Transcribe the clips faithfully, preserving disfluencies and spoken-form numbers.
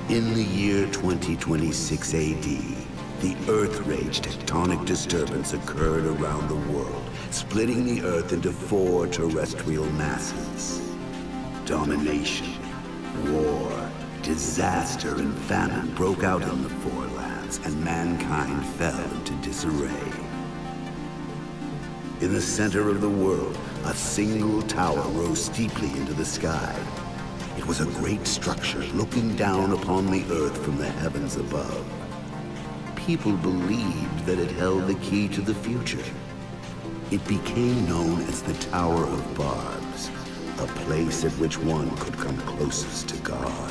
In the year twenty twenty-six A D, the Earth Rage tectonic disturbance occurred around the world, splitting the Earth into four terrestrial masses. Domination, war, disaster, and famine broke out in the Four Lands, and mankind fell into disarray. In the center of the world, a single tower rose steeply into the sky. It was a great structure looking down upon the Earth from the heavens above. People believed that it held the key to the future. It became known as the Tower of Barbs, a place at which one could come closest to God.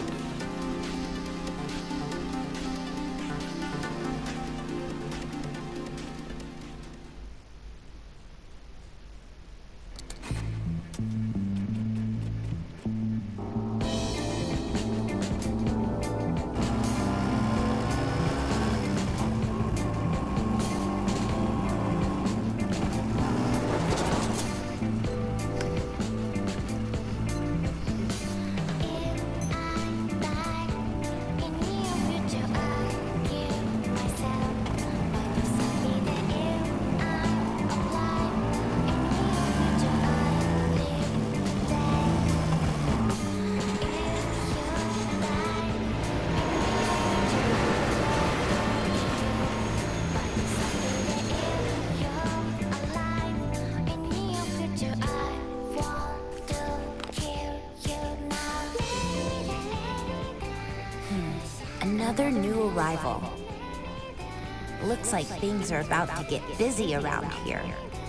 Another new arrival. Looks like things are about to get busy around here.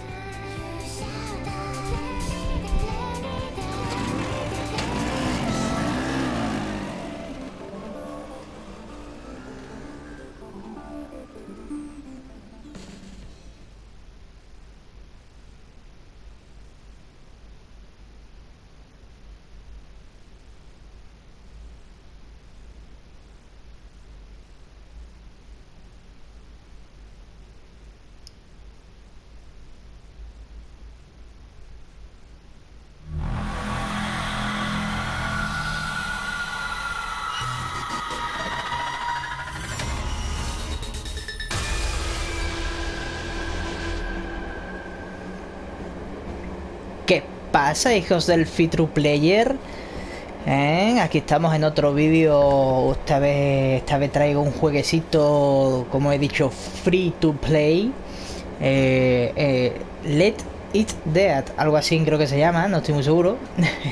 ¿Qué pasa, hijos del Free to Player? ¿Eh? Aquí estamos en otro vídeo. Esta vez, esta vez traigo un jueguecito, como he dicho, free to play. eh, eh, Let It Dead, algo así creo que se llama, no estoy muy seguro.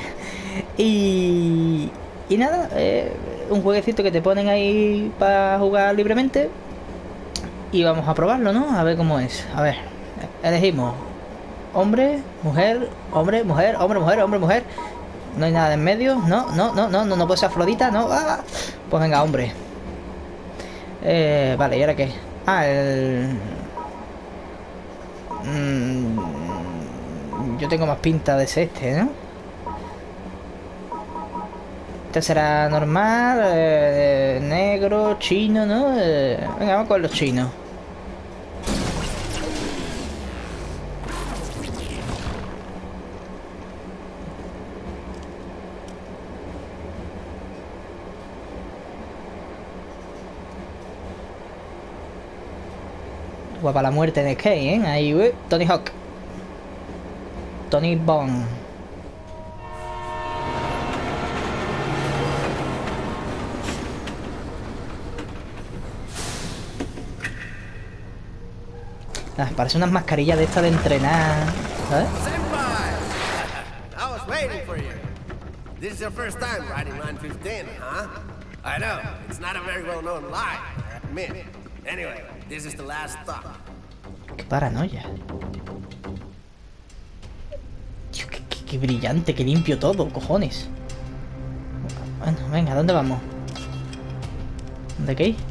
y, y nada, eh, un jueguecito que te ponen ahí para jugar libremente. Y vamos a probarlo, ¿no? A ver cómo es. A ver, elegimos hombre, mujer, hombre, mujer, hombre, mujer, hombre, mujer. No hay nada en medio. No, no, no, no, no, no puede ser Afrodita, no. ¡Ah! Pues venga, hombre. Eh, vale, ¿y ahora qué? Ah, el... Mm, yo tengo más pinta de ser este, ¿no? Este será normal, eh, negro, chino, ¿no? Eh, venga, vamos con los chinos. Guapa la muerte de skate, ¿eh? Ahí, uy, Tony Hawk. Tony Bond. Ah, parece unas mascarillas de estas de entrenar, ¿sabes? I was waiting for you. This is your first time riding Line fifteen, huh? I know, it's not a very well-known line, I admit. Anyway, this is the last stop. Qué paranoia. Tío, qué, qué, qué brillante, qué limpio todo, cojones. Bueno, venga, ¿dónde vamos? ¿Dónde qué hay?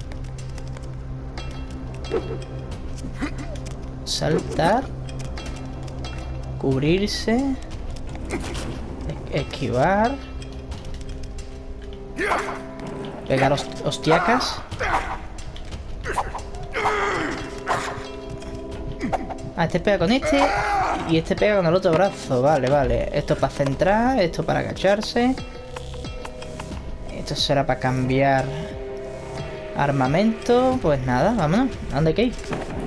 Saltar. Cubrirse. Es- esquivar. Pegar host- hostiacas. Ah, este pega con este y este pega con el otro brazo. Vale, vale. Esto para centrar, esto para agacharse. Esto será para cambiar armamento. Pues nada, vámonos. ¿A dónde hay que ir?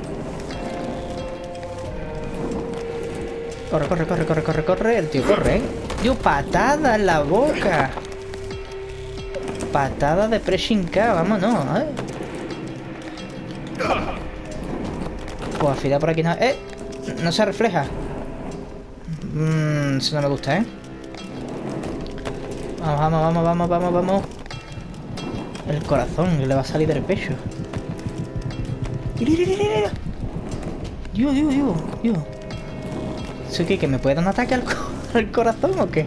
Corre, corre, corre, corre, corre, corre. El tío corre, ¿eh? ¡Tío, patada en la boca! Patada de pressing K, vámonos, ¿eh? Pues al final por aquí no... ¡Eh! No se refleja. Mmm, eso no me gusta, ¿eh? Vamos, vamos, vamos, vamos, vamos, vamos. El corazón, que le va a salir del pecho. Dios, Dios, Dios, Dios. ¿Eso qué? ¿Que me puede dar un ataque al, co al corazón o qué?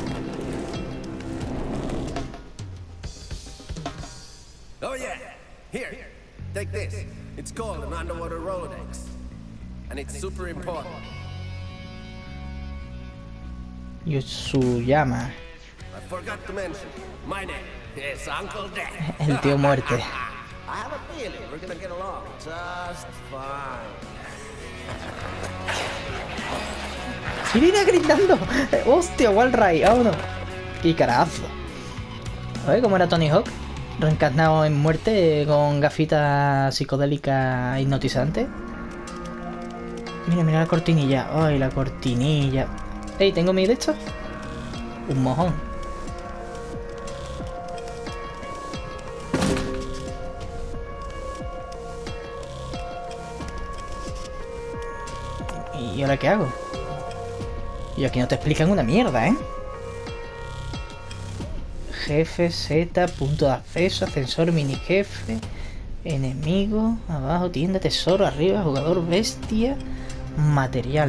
Oh yeah, here, take this. It's called an underwater Rolodex, and it's super important. Yotsuyama. I forgot to mention, my name is Uncle Dan. El tío muerte. I have a feeling we're gonna get along just fine. ¡Irina gritando! ¡Hostia, Walray! ¡Vámonos! ¡Qué carazo! A ver cómo era Tony Hawk. Reencarnado en muerte con gafitas psicodélicas hipnotizantes. Mira, mira la cortinilla. ¡Ay, la cortinilla! ¡Ey! ¿Tengo mi de estos? Un mojón. ¿Y ahora qué hago? Y aquí no te explican una mierda, ¿eh? Jefe, Z, punto de acceso, ascensor, mini jefe, enemigo, abajo, tienda, tesoro, arriba, jugador, bestia, material.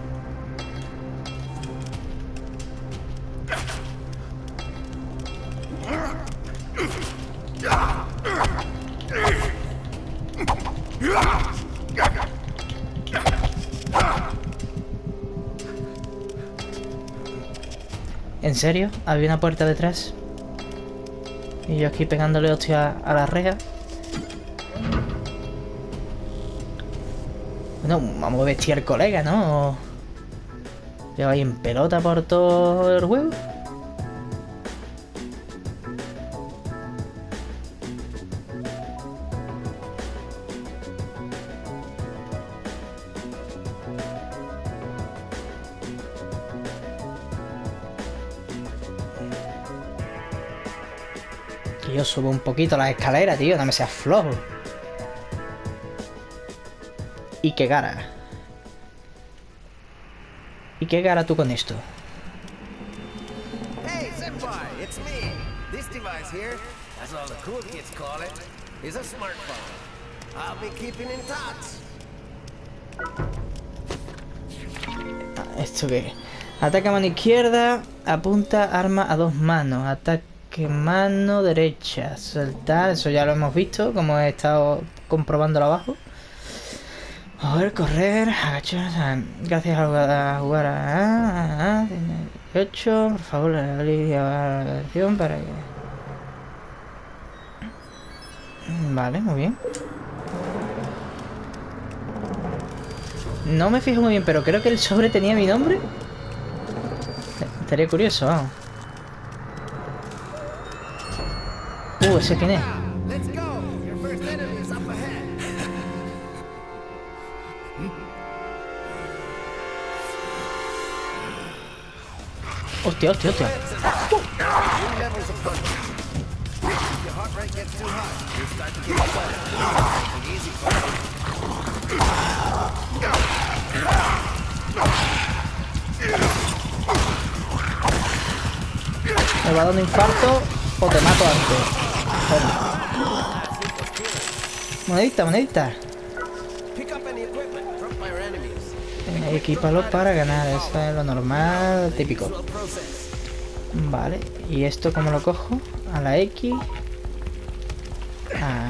¿En serio? ¿Había una puerta detrás? Y yo aquí pegándole hostia a la reja. Bueno, vamos a vestir al colega, ¿no? Lleva ahí en pelota por todo el juego. Yo subo un poquito las escaleras, tío, no me seas flojo. ¿Y qué gara? ¿Y qué gara tú con esto? Hey, senpai, it's me. This device here, as all the cool kids call it, is a smartphone. I'll be keeping in touch. ¿Esto qué? Ataca mano izquierda, apunta arma a dos manos, ataque mano derecha, saltar, eso ya lo hemos visto, como he estado comprobándolo abajo. A ver, correr, agachar, gracias a jugar a, jugar a, dieciocho, por favor, la atención para que... Vale, muy bien. No me fijo muy bien, pero creo que el sobre tenía mi nombre. Estaría curioso, vamos. Uh, ¿ese quién es? Let's go. Your first enemy is up ahead. Hostia, hostia, hostia. New levels of punch. If your heart rate gets too high, you start to get sweaty. Easy punch. Me va dando infarto o te mato antes. Toma. Monedita, monedita. Pick up any equipment dropped by your enemies. Eh, Equípalo para ganar, eso es lo normal, típico. Slow process. Vale, ¿y esto cómo lo cojo? A la X. Ah.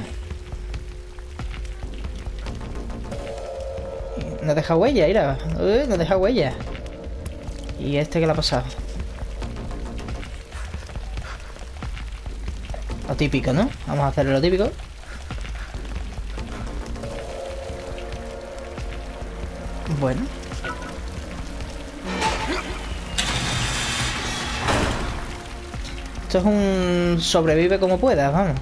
No deja huella, mira. Uy, no deja huella. ¿Y este qué le ha pasado? Lo típico, ¿no? Vamos a hacer lo típico. Bueno. Esto Esto es un sobrevive como puedas, vamos.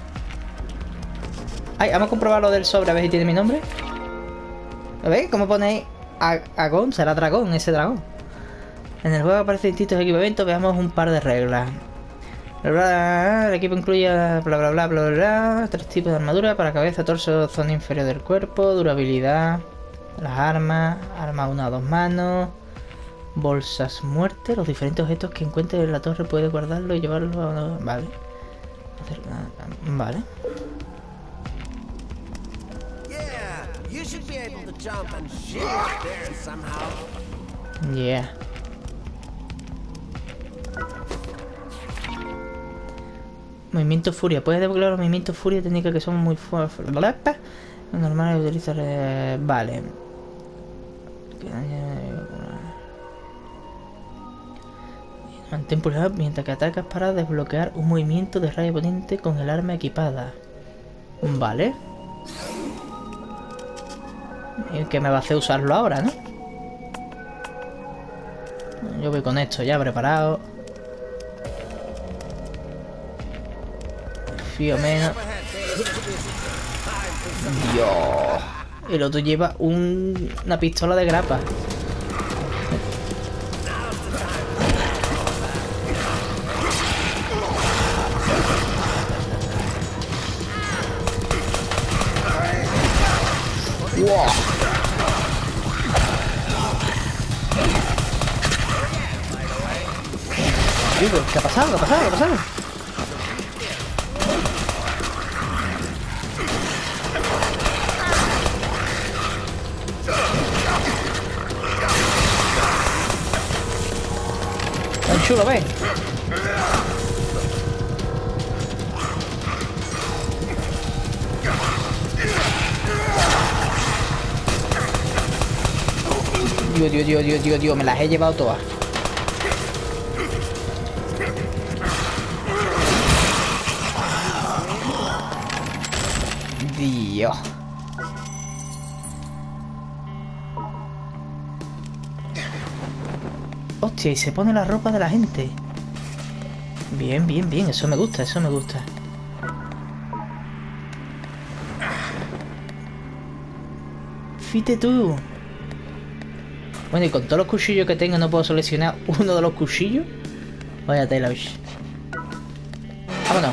Ay, vamos a comprobar lo del sobre, a ver si tiene mi nombre. ¿Veis? ¿Cómo ponéis Agón? Será dragón, ese dragón. En el juego aparecen distintos equipamientos. Veamos un par de reglas. Bla, bla, bla, el equipo incluye bla bla bla bla bla bla. Tres tipos de armadura: para cabeza, torso, zona inferior del cuerpo. Durabilidad. Las armas. Armas una a dos manos. Bolsas muerte. Los diferentes objetos que encuentres en la torre puedes guardarlo y llevarlo a... Vale. Vale. Yeah. Movimiento furia. Puedes desbloquear los movimientos furia, técnicas que son muy fuertes. Normal utilizar. Eh, vale. Mantén pulsado mientras que atacas para desbloquear un movimiento de rayo potente con el arma equipada. Vale. Y que me va a hacer usarlo ahora, ¿no? Yo voy con esto ya preparado. Fío menos. Dios. El otro lleva un, una pistola de grapa. Wow. ¿Qué ha pasado? ¿Qué ha pasado? ¿Qué ha pasado? Tan chulo, ven. Dios, Dios, Dios, Dios, Dios, Dios, me las he llevado todas. Dios. Hostia, y se pone la ropa de la gente. Bien, bien, bien, eso me gusta, eso me gusta. Fíjate tú. Bueno, y con todos los cuchillos que tengo no puedo seleccionar uno de los cuchillos. Vaya tela, bicho. Vámonos.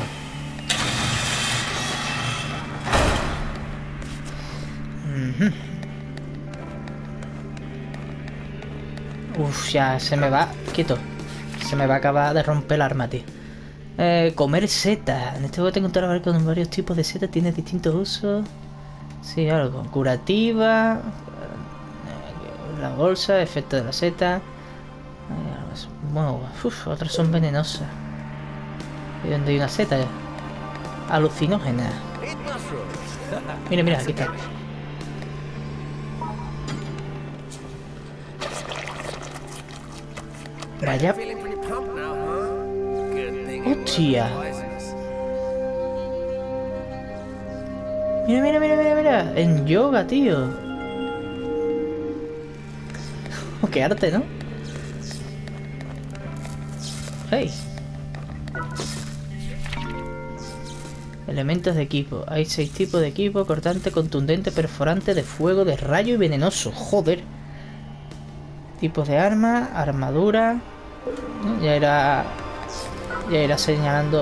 Uh-huh. Uf, ya se me va. Quieto. Se me va a acabar de romper el arma, tío. Eh, comer setas. En este juego tengo toda la con varios tipos de setas. Tiene distintos usos. Sí, algo. Curativa. La bolsa, efecto de la seta. Bueno, uf, otras son venenosas. ¿Y dónde hay una seta? Alucinógena. Mira, mira, aquí está. Vaya. Hostia. Mira, mira, mira, mira, mira. En yoga, tío. Qué arte, ¿no? Hey. Elementos de equipo. Hay seis tipos de equipo: cortante, contundente, perforante, de fuego, de rayo y venenoso. Joder. Tipos de arma, armadura. Ya irá. Ya irá señalando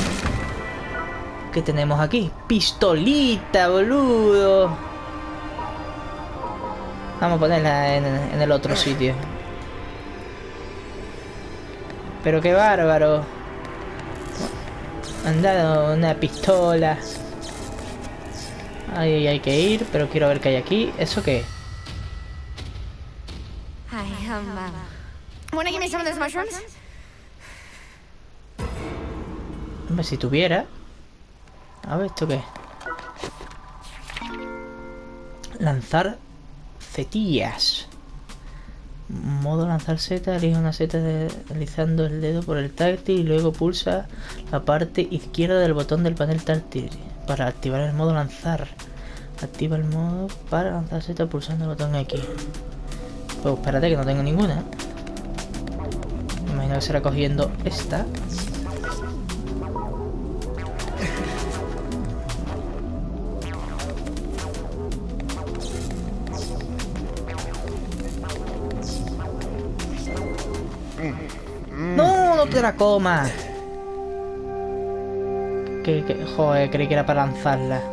qué tenemos aquí. Pistolita, boludo. Vamos a ponerla en, en el otro sitio. Pero qué bárbaro. Han dado una pistola. Ahí hay que ir, pero quiero ver qué hay aquí. ¿Eso qué? Hi, um, um, wanna give me some of those mushrooms? Hombre, si tuviera. A ver, ¿esto qué? Lanzar setillas. Modo lanzar seta. Elige una seta deslizando el dedo por el táctil y luego pulsa la parte izquierda del botón del panel táctil para activar el modo lanzar. Activa el modo para lanzar seta pulsando el botón X. Pues espérate que no tengo ninguna. Me imagino que será cogiendo esta. te la comas! Que, que, joder, creí que era para lanzarla.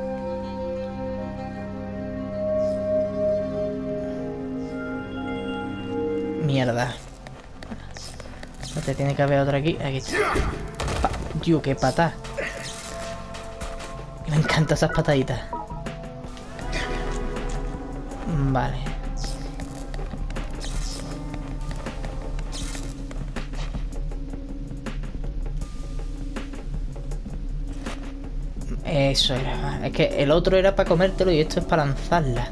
Mierda. No te tiene que haber otra aquí. Aquí está. Pa Dios, qué pata. Me encantan esas pataditas. Vale. Eso era. Es que el otro era para comértelo y esto es para lanzarla.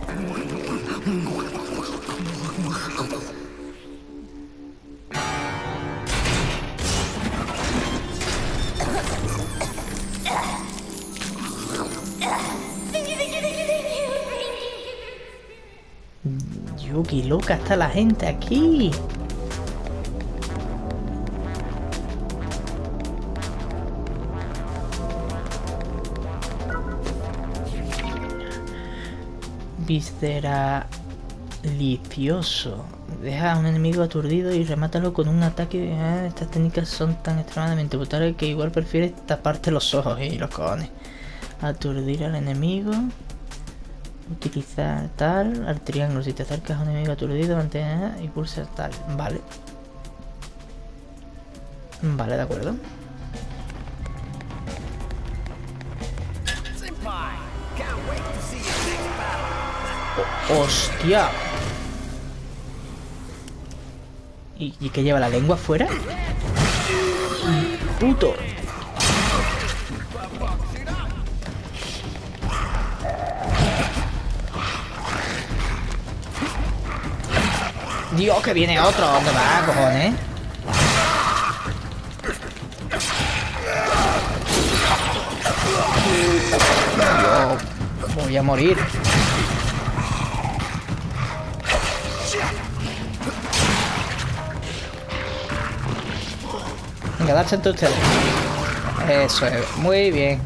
Yuki, loca está la gente aquí. Visceralicioso. Deja a un enemigo aturdido y remátalo con un ataque. Ah, estas técnicas son tan extremadamente brutales que igual prefieres taparte los ojos y los cojones. Aturdir al enemigo. Utilizar tal. Al triángulo. Si te acercas a un enemigo aturdido, mantén y pulsa tal. Vale. Vale, de acuerdo. ¡Hostia! ¿Y, ¿Y qué lleva la lengua afuera? ¡Puto! Dios, que viene otro. ¿Dónde va, cojones? Dios, voy a morir. Venga, darse entre ustedes. Eso es, muy bien.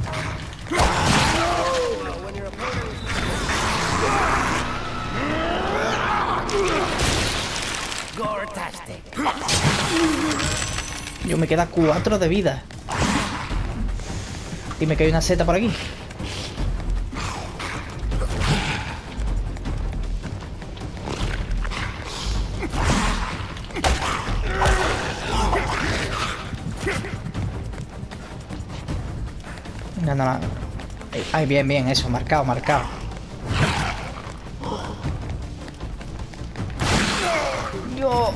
Yo me queda cuatro de vida. Dime que hay una seta por aquí. No, no, no. Ay, bien, bien, eso, marcado, marcado. Yo.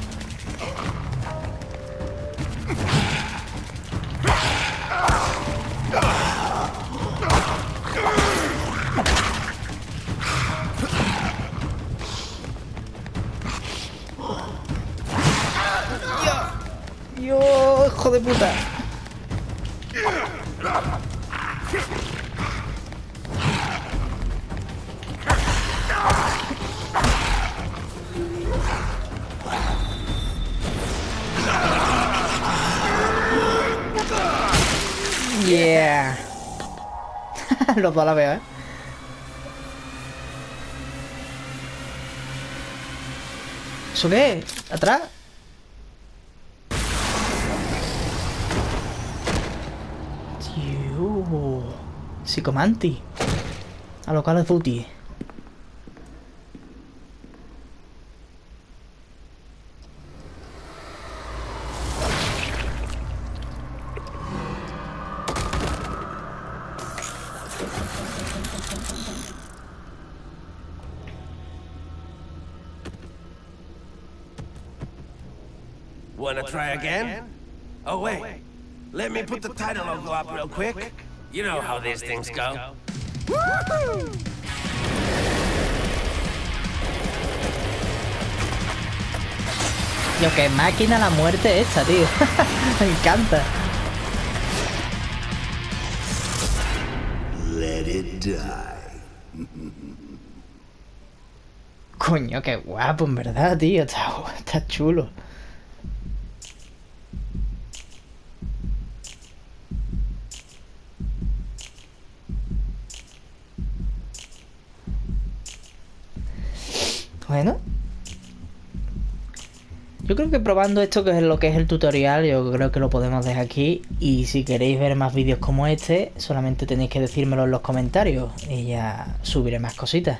Yo, hijo de puta. Yeah. Los dos a la veo, ¿eh? ¿Eso qué? ¿Atrás? Tío. Psicomanti. A lo Call of Duty. Wanna try again? Oh, wait. Let me put the title logo up real quick. You know how these things go. Yo, qué máquina la muerte esta, tío. Me encanta. Let it die. Coño, qué guapo, en verdad, tío. Está, está chulo. Bueno. Yo creo que probando esto, que es lo que es el tutorial, yo creo que lo podemos dejar aquí. Y si queréis ver más vídeos como este, solamente tenéis que decírmelo en los comentarios y ya subiré más cositas.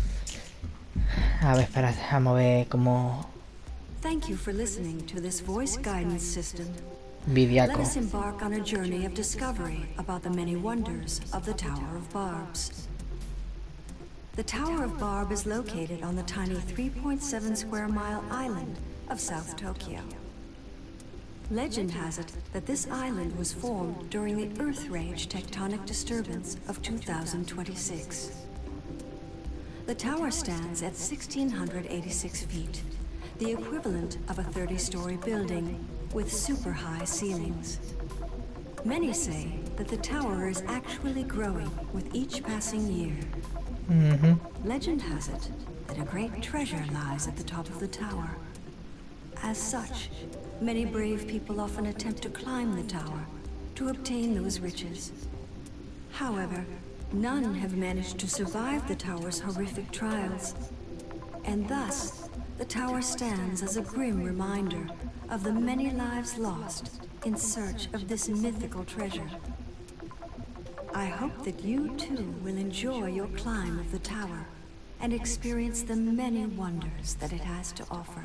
A ver, espera, vamos a ver cómo... Thank you for listening to this voice guidance system. Vidiaco. Let us embark on a journey of discovery about the many wonders of the Tower of Barbs. The Tower of Barb is located on the tiny three point seven square mile island of South Tokyo. Legend has it that this island was formed during the Earth Rage tectonic disturbance of two thousand twenty-six. The tower stands at one thousand six hundred eighty-six feet, the equivalent of a thirty-story building with super high ceilings. Many say that the tower is actually growing with each passing year. Mm-hmm. Legend has it that a great treasure lies at the top of the tower. As such, many brave people often attempt to climb the tower to obtain those riches. However, none have managed to survive the tower's horrific trials. And thus, the tower stands as a grim reminder of the many lives lost in search of this mythical treasure. I hope that you too will enjoy your climb of the tower and experience the many wonders that it has to offer.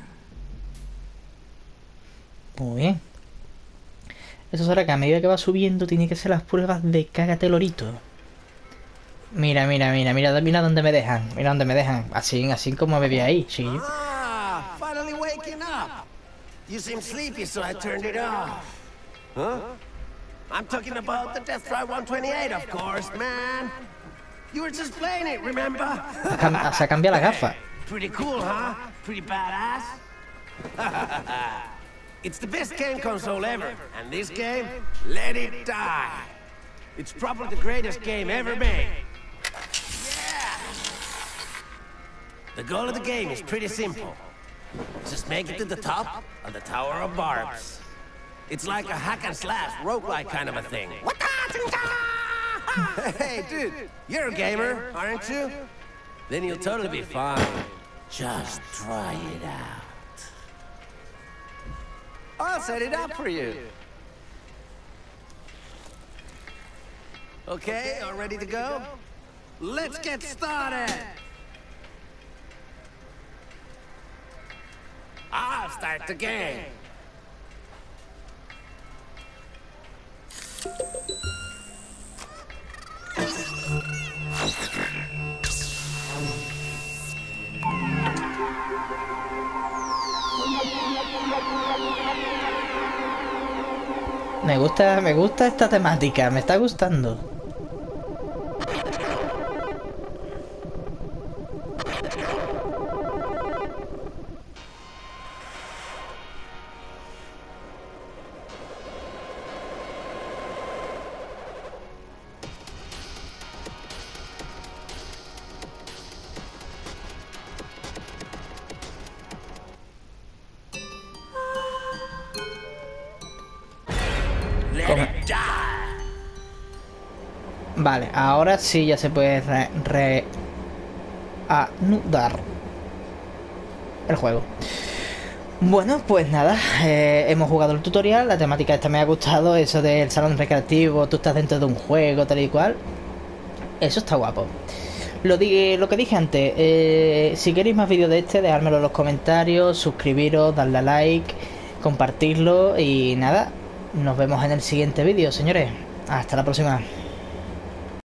Muy bien. Eso será que a medida que va subiendo tiene que ser las pruebas de cágate lorito. Mira, mira, mira, mira, mira dónde me dejan. Mira dónde me dejan. Así, así como me vi ahí, chiquillo. Ah, finally waking up. You seem sleepy, so I turned it off. Huh? I'm talking about the Death Drive one twenty-eight, of course, man. You were just playing it, remember? Se ha cambiado la gafa. Pretty cool, huh? Pretty badass. It's the best game console ever, and this game, let it die. It's probably the greatest game ever made. Yeah! The goal of the game is pretty simple. Just make it to the top of the Tower of Barbs. It's like a hack and slash, roguelike kind of a thing. Hey, dude, you're a gamer, aren't you? Then you'll totally be fine. Just try it out. I'll set it up for you. Okay, all ready to go? Let's get started! I'll start the game. Me gusta, me gusta esta temática, me está gustando. Vale, ahora sí ya se puede re, reanudar el juego. Bueno, pues nada, eh, hemos jugado el tutorial. La temática esta me ha gustado. Eso del salón recreativo, tú estás dentro de un juego, tal y cual. Eso está guapo. Lo, di, lo que dije antes, eh, si queréis más vídeos de este, dejármelo en los comentarios, suscribiros, darle a like, compartirlo y nada, nos vemos en el siguiente vídeo, señores. Hasta la próxima.